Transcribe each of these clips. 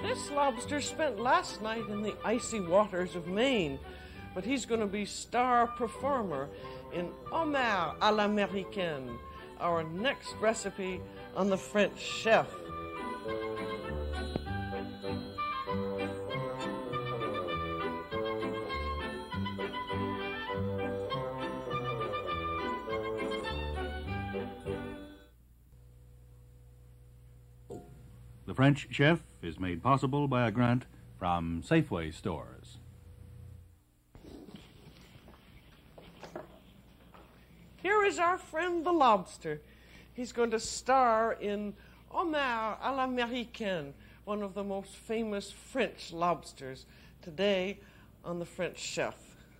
This lobster spent last night in the icy waters of Maine, but he's going to be star performer in homard à l'américaine, our next recipe on the French chef. The French Chef is made possible by a grant from Safeway stores. Here is our friend the lobster. He's going to star in homard à l'américaine, one of the most famous French lobsters, today on the French Chef.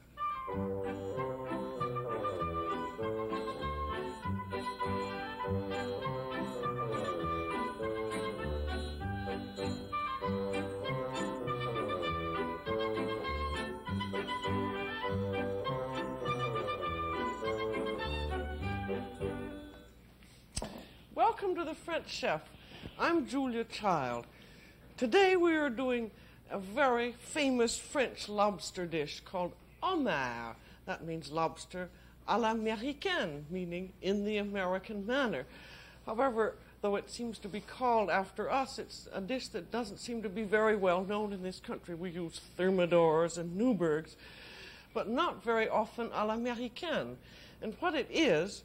Welcome to the French Chef. I'm Julia Child. Today we are doing a very famous French lobster dish called homard. That means lobster à l'américaine, meaning in the American manner. However, though it seems to be called after us, it's a dish that doesn't seem to be very well known in this country. We use thermidors and Newburgs, but not very often à l'américaine. And what it is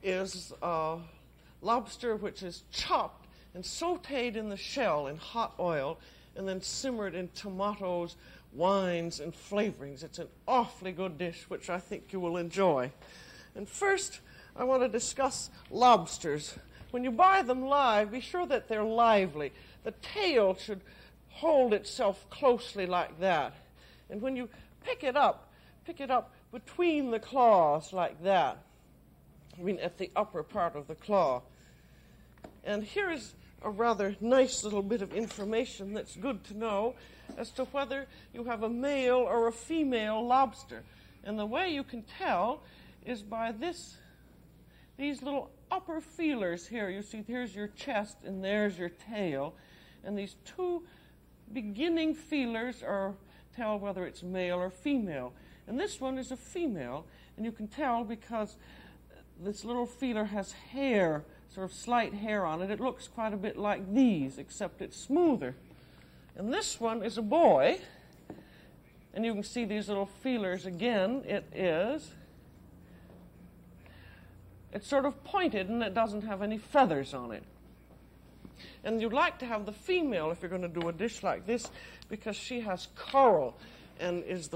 lobster which is chopped and sautéed in the shell in hot oil and then simmered in tomatoes, wines, and flavorings. It's an awfully good dish which I think you will enjoy. And first, I want to discuss lobsters. When you buy them live, be sure that they're lively. The tail should hold itself closely like that. And when you pick it up between the claws like that. I mean, at the upper part of the claw. And here is a rather nice little bit of information that's good to know as to whether you have a male or a female lobster. And the way you can tell is by these little upper feelers here. You see, here's your chest and there's your tail. And these two beginning feelers tell whether it's male or female. And this one is a female, and you can tell because this little feeler has hair, sort of slight hair on it. It looks quite a bit like these, except it's smoother. And this one is a boy, and you can see these little feelers again. It's sort of pointed, and it doesn't have any feathers on it. And you'd like to have the female if you're going to do a dish like this, because she has coral and is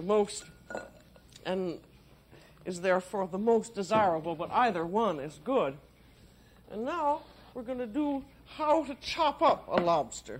therefore the most desirable, but either one is good. And now we're going to do how to chop up a lobster.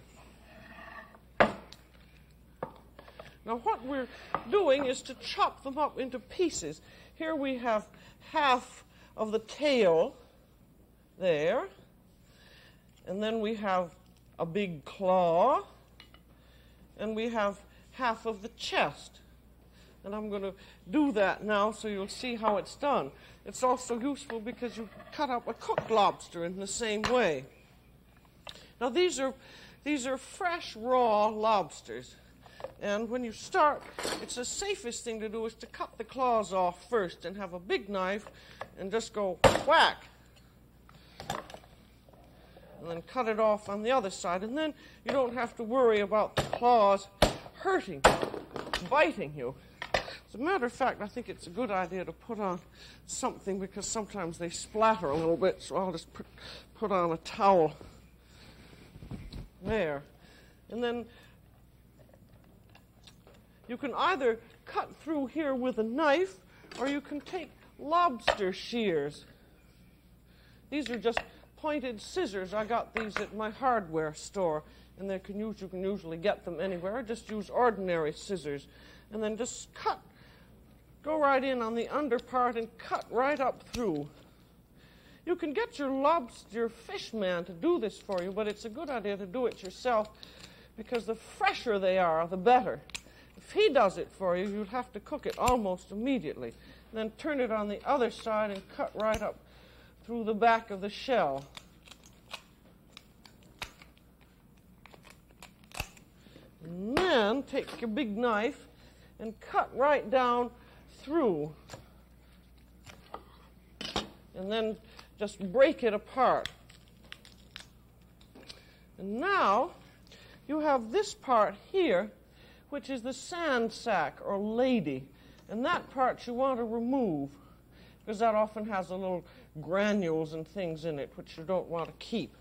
Now what we're doing is to chop them up into pieces. Here we have half of the tail there, and then we have a big claw, and we have half of the chest. And I'm going to do that now so you'll see how it's done. It's also useful because you cut up a cooked lobster in the same way. Now these are fresh, raw lobsters. And when you start, it's the safest thing to do is to cut the claws off first and have a big knife and just go whack. And then cut it off on the other side. And then you don't have to worry about the claws hurting, biting you. As a matter of fact, I think it's a good idea to put on something because sometimes they splatter a little bit, so I'll just put on a towel there. And then you can either cut through here with a knife or you can take lobster shears. These are just pointed scissors. I got these at my hardware store, and you can usually get them anywhere. Just use ordinary scissors. And then just go right in on the under part and cut right up through. You can get your fish man to do this for you, but it's a good idea to do it yourself because the fresher they are, the better. If he does it for you, you'd have to cook it almost immediately. And then turn it on the other side and cut right up through the back of the shell. And then take your big knife and cut right down through. And then just break it apart. And now you have this part here, which is the sand sac or lady. And that part you want to remove, because that often has a little granules and things in it which you don't want to keep.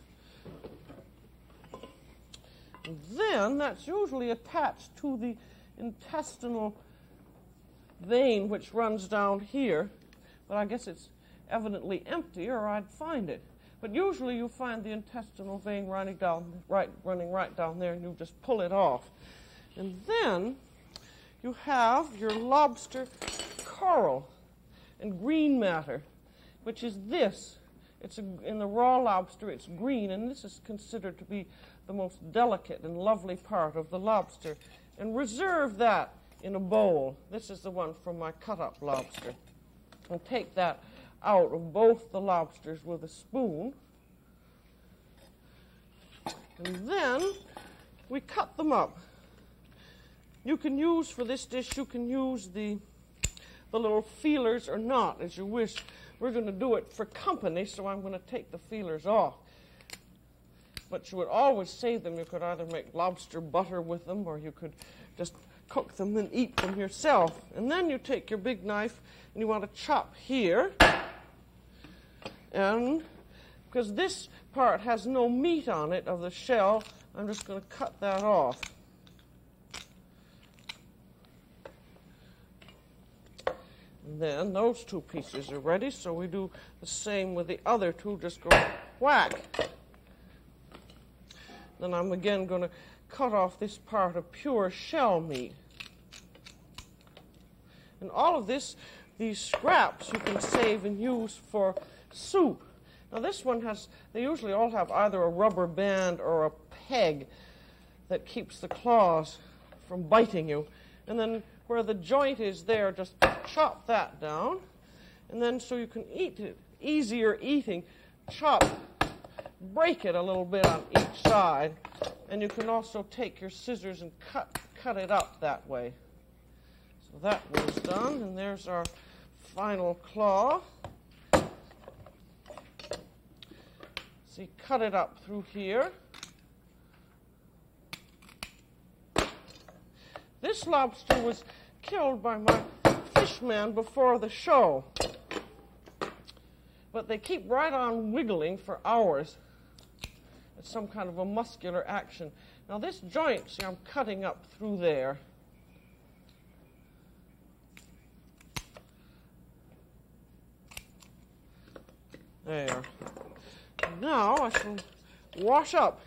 And then that's usually attached to the intestinal vein which runs down here, but I guess it's evidently empty or I'd find it. But usually you find the intestinal vein running right down there, and you just pull it off. And then you have your lobster coral and green matter, which is this. In the raw lobster, it's green, and this is considered to be the most delicate and lovely part of the lobster. And reserve that in a bowl. This is the one from my cut-up lobster. And take that out of both the lobsters with a spoon. And then we cut them up. You can use, for this dish, you can use the little feelers or not, as you wish. We're going to do it for company, so I'm going to take the feelers off. But you would always save them. You could either make lobster butter with them, or you could just cook them and eat them yourself. And then you take your big knife, and you want to chop here. And because this part has no meat on it of the shell, I'm just going to cut that off. And then those two pieces are ready, so we do the same with the other two, just go whack. Then I'm again going to cut off this part of pure shell meat. And all of this, these scraps, you can save and use for soup. Now this one they usually all have either a rubber band or a peg that keeps the claws from biting you. And then where the joint is there, just chop that down. And then so you can eat it, easier eating, break it a little bit on each side. And you can also take your scissors and cut it up that way. So that one's done, and there's our final claw. See, cut it up through here. This lobster was killed by my fishman before the show. But they keep right on wiggling for hours. It's some kind of a muscular action. Now this joint, see, I'm cutting up through there. There. Now I shall wash up.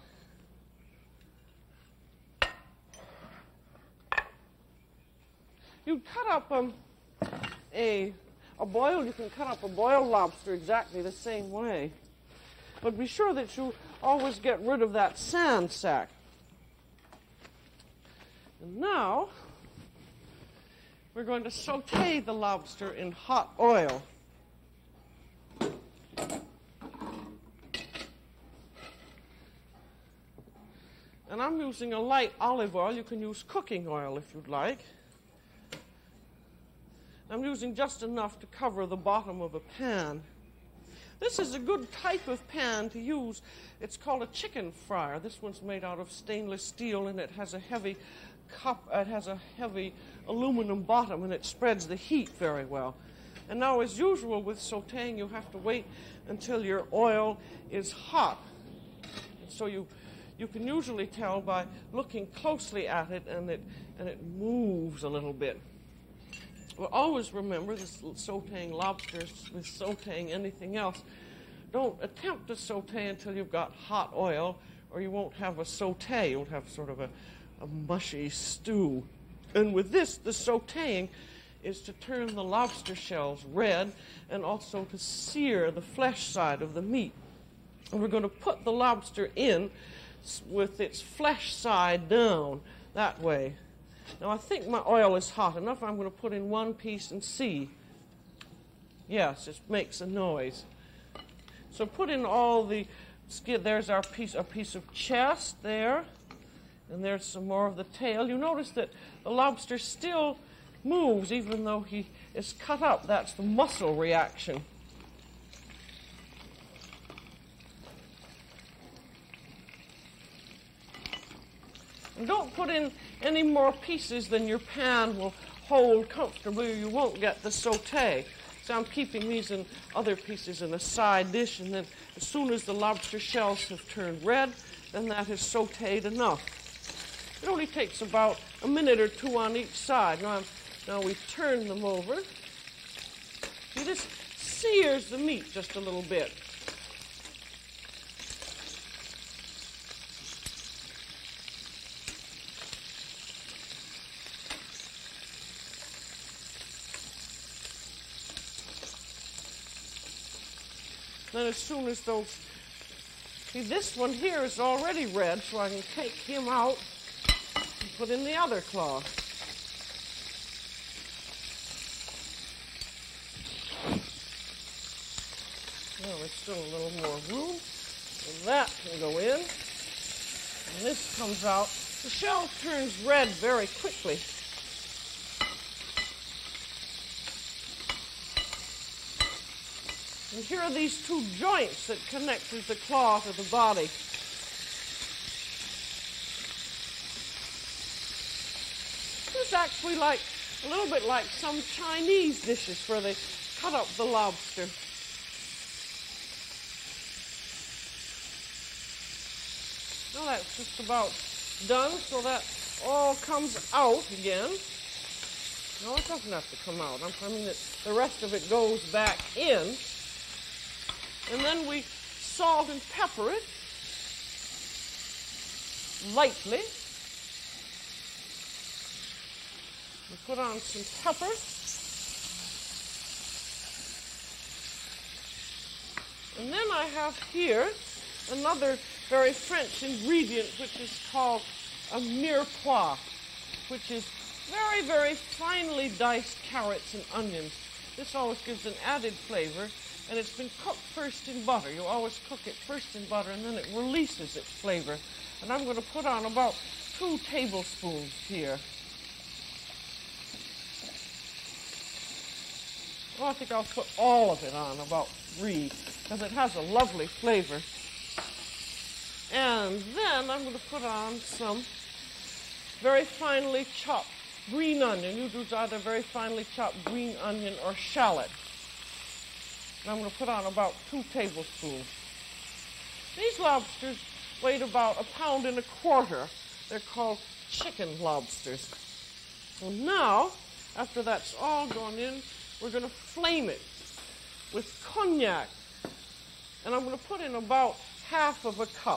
You cut up a boiled, you can cut up a boiled lobster exactly the same way. But be sure that you always get rid of that sand sac. And now we're going to saute the lobster in hot oil. And I'm using a light olive oil. You can use cooking oil if you'd like. I'm using just enough to cover the bottom of a pan. This is a good type of pan to use. It's called a chicken fryer. This one's made out of stainless steel, and it has a heavy aluminum bottom, and it spreads the heat very well. And now, as usual with sautéing, you have to wait until your oil is hot. And so you can usually tell by looking closely at it, and it moves a little bit. Well, always remember this sautéing lobsters with sautéing anything else. Don't attempt to sauté until you've got hot oil, or you won't have a sauté. You'll have sort of a mushy stew. And with this, the sautéing is to turn the lobster shells red and also to sear the flesh side of the meat. And we're going to put the lobster in with its flesh side down that way. Now, I think my oil is hot enough. I'm going to put in one piece and see. Yes, it makes a noise. So put in all the skin. There's our piece of chest there. And there's some more of the tail. You notice that the lobster still moves even though he is cut up. That's the muscle reaction. And don't put in any more pieces than your pan will hold comfortably or you won't get the sauté. So I'm keeping these and other pieces in a side dish, and then as soon as the lobster shells have turned red, then that is sautéed enough. It only takes about a minute or two on each side. Now we turn them over. See, this sears the meat just a little bit. Then as soon as those, see, this one here is already red, so I can take him out and put in the other claw. Now there's still a little more room, and that can go in. And this comes out. The shell turns red very quickly. And here are these two joints that connect the claw to the body. It's actually like a little bit like some Chinese dishes where they cut up the lobster. Well, that's just about done, so that all comes out again. No, it doesn't have to come out. I mean, the rest of it goes back in. And then we salt and pepper it lightly. We put on some pepper. And then I have here another very French ingredient, which is called a mirepoix, which is very, very finely diced carrots and onions. This always gives an added flavor. And it's been cooked first in butter. You always cook it first in butter, and then it releases its flavor. And I'm going to put on about 2 tablespoons here. Oh, I think I'll put all of it on, about 3, because it has a lovely flavor. And then I'm going to put on some very finely chopped green onion. You do either very finely chopped green onion or shallot. And I'm going to put on about 2 tablespoons. These lobsters weighed about 1.25 pounds. They're called chicken lobsters. So now, after that's all gone in, we're going to flame it with cognac. And I'm going to put in about half of a cup.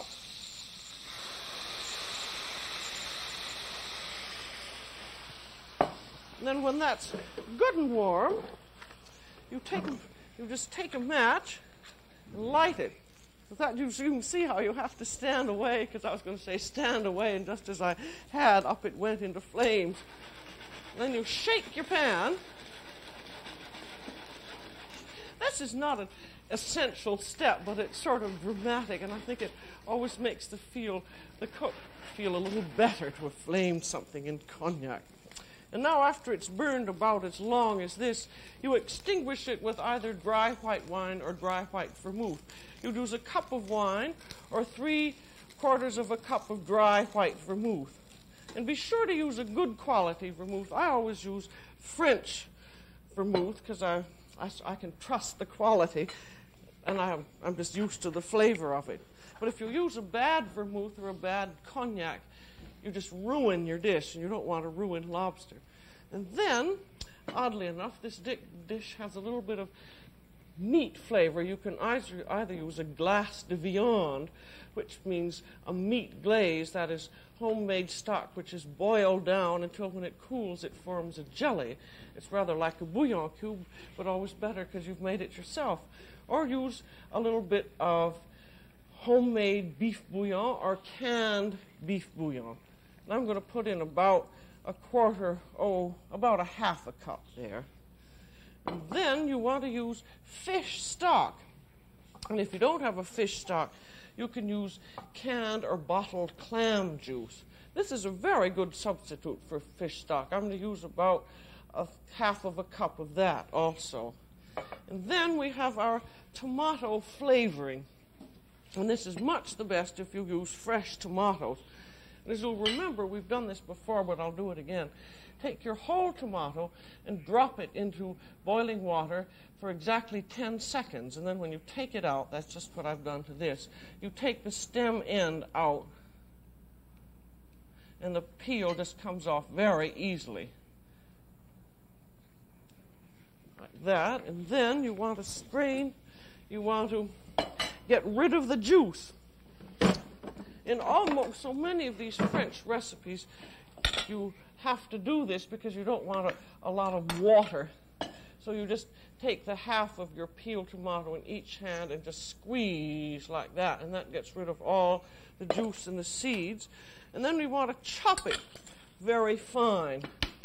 And then when that's good and warm, you just take a match and light it. With that, you can see how you have to stand away, because I was going to say stand away, and just as I had, up it went into flames. And then you shake your pan. This is not an essential step, but it's sort of dramatic, and I think it always makes the cook feel a little better to have flamed something in cognac. And now after it's burned about as long as this, you extinguish it with either dry white wine or dry white vermouth. You'd use a cup of wine or 3/4 of a cup of dry white vermouth. And be sure to use a good quality vermouth. I always use French vermouth because I can trust the quality, and I'm just used to the flavor of it. But if you use a bad vermouth or a bad cognac, you just ruin your dish, and you don't want to ruin lobster. And then, oddly enough, this dish has a little bit of meat flavor. You can either use a glace de viande, which means a meat glaze, that is homemade stock, which is boiled down until when it cools it forms a jelly. It's rather like a bouillon cube, but always better because you've made it yourself. Or use a little bit of homemade beef bouillon or canned beef bouillon. And I'm going to put in about about a half a cup there. And then you want to use fish stock. And if you don't have a fish stock, you can use canned or bottled clam juice. This is a very good substitute for fish stock. I'm going to use about half of a cup of that also. And then we have our tomato flavoring. And this is much the best if you use fresh tomatoes. And as you'll remember, we've done this before, but I'll do it again. Take your whole tomato and drop it into boiling water for exactly 10 seconds. And then when you take it out, that's just what I've done to this, you take the stem end out, and the peel just comes off very easily. Like that. And then you want to strain, you want to get rid of the juice. In almost so many of these French recipes, you have to do this because you don't want a lot of water. So you just take the half of your peeled tomato in each hand and just squeeze like that, and that gets rid of all the juice and the seeds. And then we want to chop it very fine.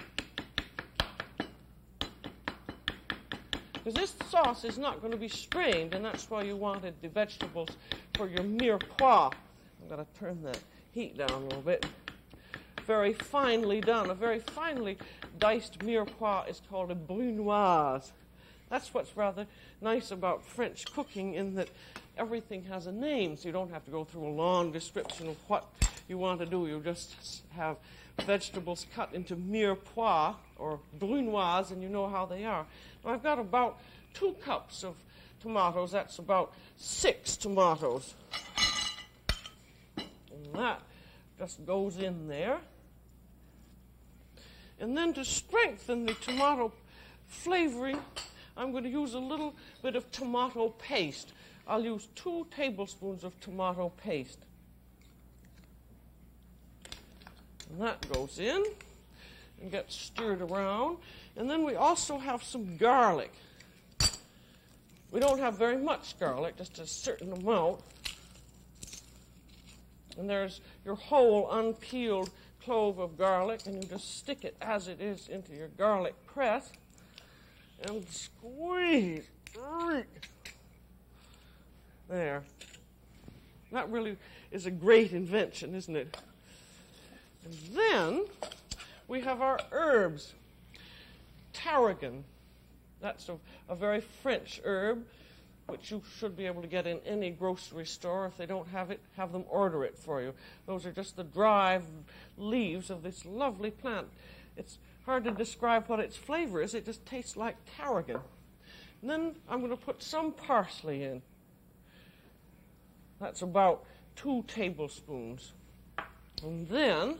Because this sauce is not going to be strained, and that's why you wanted the vegetables for your mirepoix. I'm going to turn the heat down a little bit. Very finely done. A very finely diced mirepoix is called a brunoise. That's what's rather nice about French cooking, in that everything has a name, so you don't have to go through a long description of what you want to do. You just have vegetables cut into mirepoix or brunoise, and you know how they are. Now, I've got about 2 cups of tomatoes. That's about 6 tomatoes. And that just goes in there. And then to strengthen the tomato flavoring, I'm going to use a little bit of tomato paste. I'll use 2 tablespoons of tomato paste. And that goes in and gets stirred around. And then we also have some garlic. We don't have very much garlic, just a certain amount. And there's your whole unpeeled clove of garlic, and you just stick it as it is into your garlic press and squeeze. There. That really is a great invention, isn't it? And then we have our herbs. Tarragon. That's a very French herb, which you should be able to get in any grocery store. If they don't have it, have them order it for you. Those are just the dry leaves of this lovely plant. It's hard to describe what its flavor is. It just tastes like tarragon. And then I'm going to put some parsley in. That's about 2 tablespoons. And then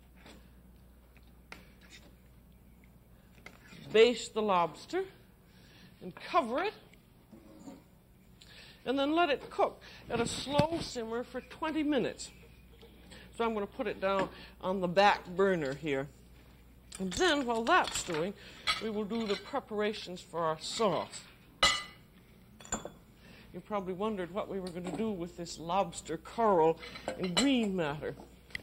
baste the lobster and cover it. And then let it cook at a slow simmer for 20 minutes. So I'm going to put it down on the back burner here. And then, while that's doing, we will do the preparations for our sauce. You probably wondered what we were going to do with this lobster coral and green matter.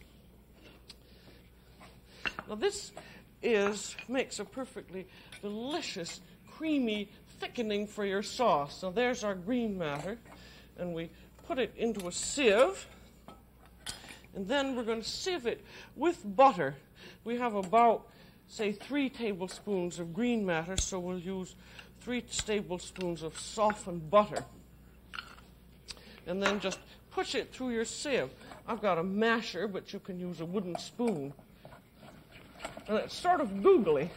Now this makes a perfectly delicious, creamy thickening for your sauce. So there's our green matter, and we put it into a sieve, and then we're going to sieve it with butter. We have about, say, 3 tablespoons of green matter, so we'll use 3 tablespoons of softened butter. And then just push it through your sieve. I've got a masher, but you can use a wooden spoon. And it's sort of googly.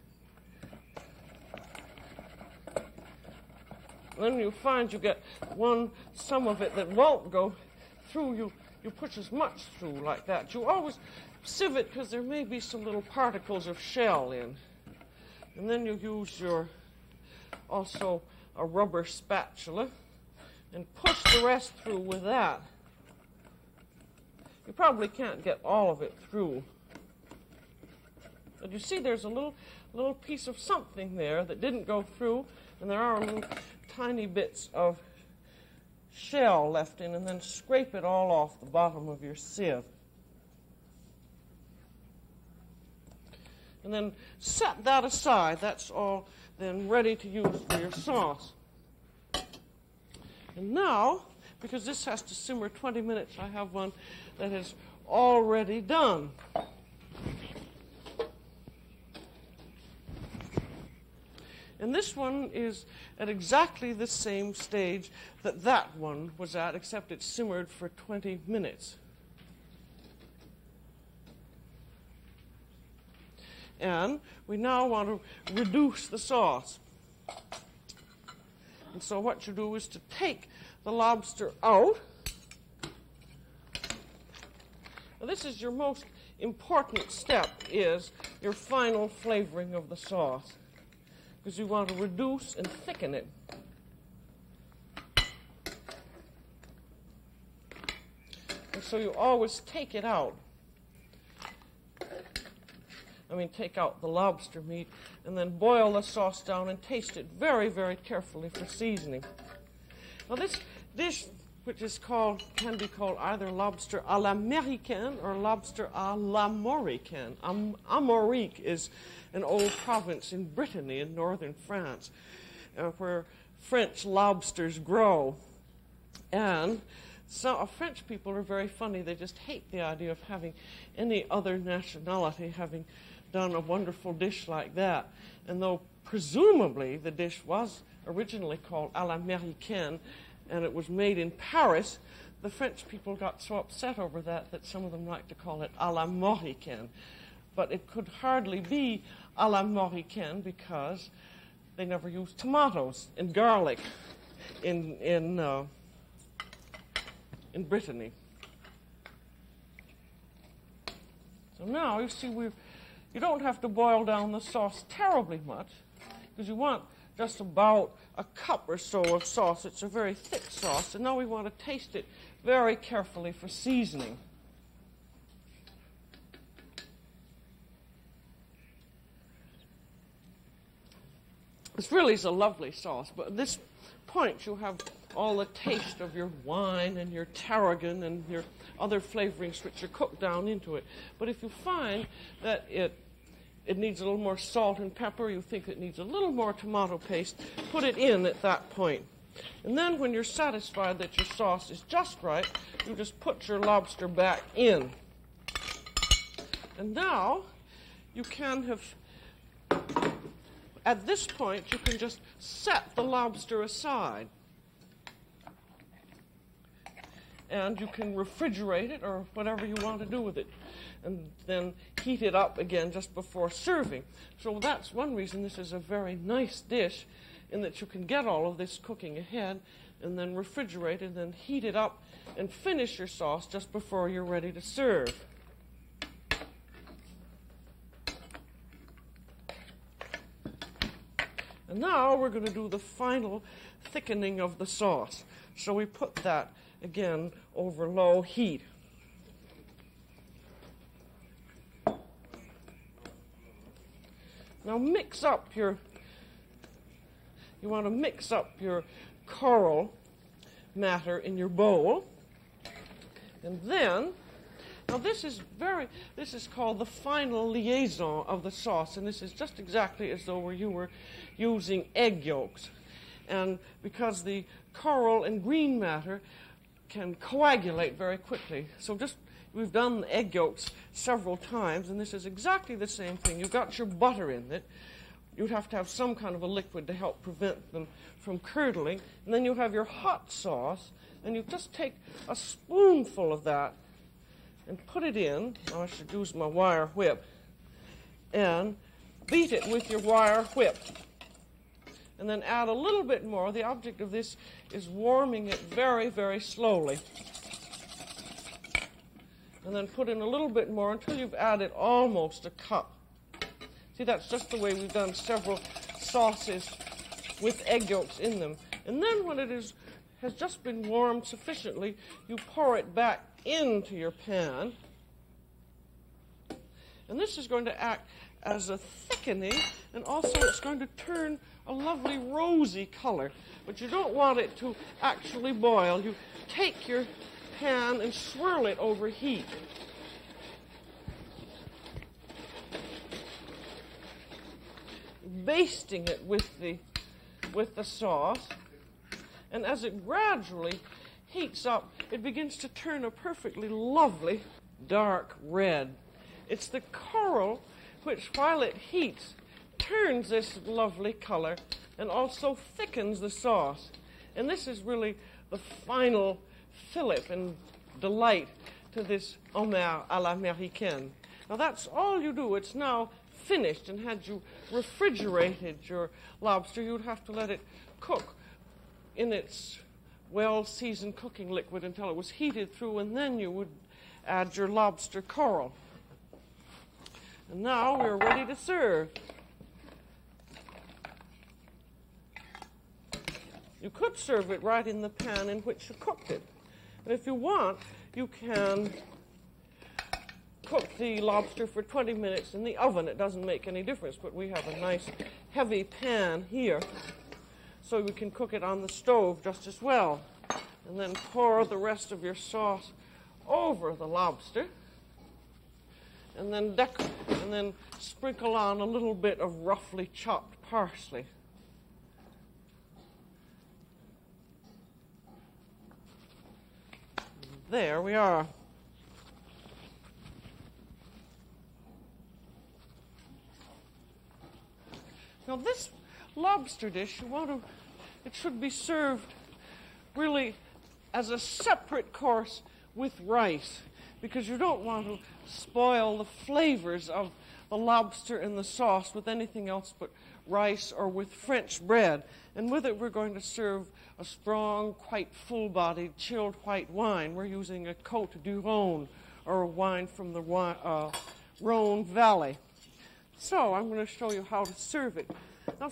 Then you find you get some of it that won't go through. You push as much through like that. You always sieve it because there may be some little particles of shell in. And then you use also a rubber spatula and push the rest through with that. You probably can't get all of it through. But you see there's a little piece of something there that didn't go through, and there are little tiny bits of shell left in, and then scrape it all off the bottom of your sieve. And then set that aside. That's all then ready to use for your sauce. And now, because this has to simmer 20 minutes, I have one that has already done. And this one is at exactly the same stage that that one was at, except it simmered for 20 minutes. And we now want to reduce the sauce. And so what you do is to take the lobster out. Now this is your most important step, is your final flavoring of the sauce, because you want to reduce and thicken it. And so you always take it out. Take out the lobster meat and then boil the sauce down and taste it very, very carefully for seasoning. Now this dish, which can be called either lobster à l'Américaine or lobster à l'Américaine. Amérique is an old province in Brittany in northern France, where French lobsters grow. And so French people are very funny. They just hate the idea of having any other nationality having done a wonderful dish like that. And though presumably the dish was originally called à l'Américaine and it was made in Paris, the French people got so upset over that some of them like to call it à l'Américaine. But it could hardly be à l'Américaine because they never used tomatoes and garlic in Brittany. So now you see you don't have to boil down the sauce terribly much, because you want just about a cup or so of sauce. It's a very thick sauce, and now we want to taste it very carefully for seasoning. This really is a lovely sauce, but at this point you have all the taste of your wine and your tarragon and your other flavorings which are cooked down into it. But if you find that it needs a little more salt and pepper, you think it needs a little more tomato paste, put it in at that point. And then when you're satisfied that your sauce is just right, you just put your lobster back in. And now you can at this point, you can just set the lobster aside. And you can refrigerate it or whatever you want to do with it, and then heat it up again just before serving. So that's one reason this is a very nice dish, in that you can get all of this cooking ahead and then refrigerate and then heat it up and finish your sauce just before you're ready to serve. And now we're going to do the final thickening of the sauce. So we put that again over low heat. Now you want to mix up your coral matter in your bowl. And then, now this is called the final liaison of the sauce, and this is just exactly as though you were using egg yolks. And because the coral and green matter can coagulate very quickly. So we've done the egg yolks several times, and this is exactly the same thing. You've got your butter in it. You'd have to have some kind of a liquid to help prevent them from curdling. And then you have your hot sauce, and you just take a spoonful of that and put it in. Now I should use my wire whip. And beat it with your wire whip. And then add a little bit more. The object of this is warming it very, very slowly. And then put in a little bit more until you've added almost a cup. See, that's just the way we've done several sauces with egg yolks in them. And then when it has just been warmed sufficiently, you pour it back into your pan. And this is going to act as a thickening, and also it's going to turn a lovely rosy color. But you don't want it to actually boil. You take your pan and swirl it over heat. Basting it with the sauce, and as it gradually heats up, it begins to turn a perfectly lovely dark red. It's the coral which, while it heats, turns this lovely color and also thickens the sauce. And this is really the final fillip and delight to this homard à l'américaine. Now that's all you do. It's now finished, and had you refrigerated your lobster, you'd have to let it cook in its well-seasoned cooking liquid until it was heated through, and then you would add your lobster coral. And now we're ready to serve. You could serve it right in the pan in which you cooked it. And if you want, you can cook the lobster for 20 minutes in the oven. It doesn't make any difference, but we have a nice heavy pan here, so we can cook it on the stove just as well. And then pour the rest of your sauce over the lobster, and then sprinkle on a little bit of roughly chopped parsley. There we are. Now this lobster dish, it should be served really as a separate course with rice, because you don't want to spoil the flavors of the lobster and the sauce with anything else but rice or with French bread. And with it, we're going to serve a strong, quite full-bodied, chilled white wine. We're using a Côte du Rhône, or a wine from the Rhône Valley. So I'm going to show you how to serve it. Now,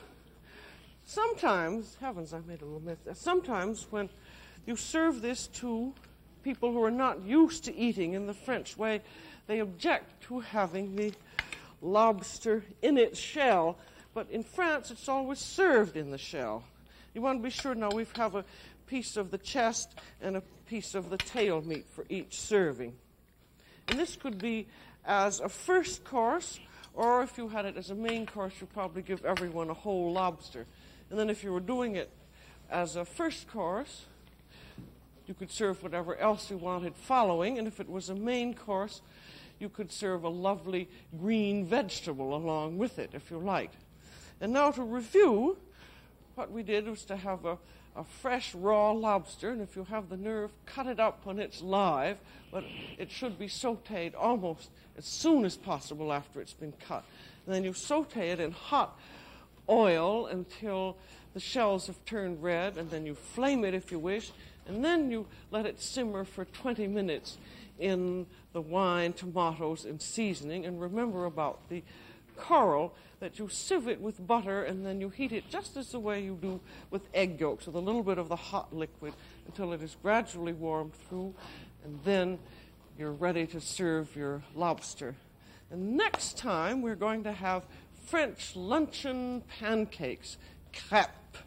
sometimes, heavens, I made a little mess. Sometimes when you serve this to people who are not used to eating in the French way, they object to having the lobster in its shell. But in France, it's always served in the shell. You want to be sure. Now we have a piece of the chest and a piece of the tail meat for each serving. And this could be as a first course, or if you had it as a main course, you'd probably give everyone a whole lobster. And then if you were doing it as a first course, you could serve whatever else you wanted following. And if it was a main course, you could serve a lovely green vegetable along with it, if you liked. And now to review, what we did was to have a fresh raw lobster, and if you have the nerve, cut it up when it's live, but it should be sautéed almost as soon as possible after it's been cut. And then you sauté it in hot oil until the shells have turned red, and then you flame it if you wish, and then you let it simmer for 20 minutes in the wine, tomatoes, and seasoning. And remember about the coral, that you sieve it with butter, and then you heat it just as the way you do with egg yolks, with a little bit of the hot liquid until it is gradually warmed through, and then you're ready to serve your lobster. And next time we're going to have French luncheon pancakes, crêpes.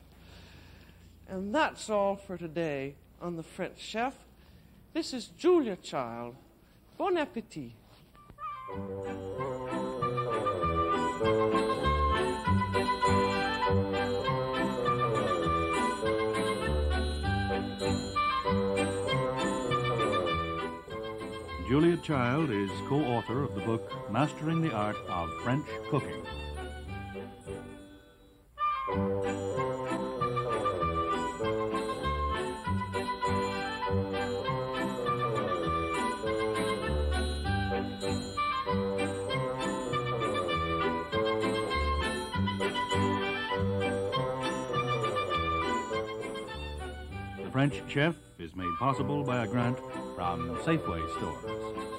And that's all for today on The French Chef. This is Julia Child. Bon appétit. Julia Child is co-author of the book Mastering the Art of French Cooking. The French Chef is made possible by a grant from Safeway Stores.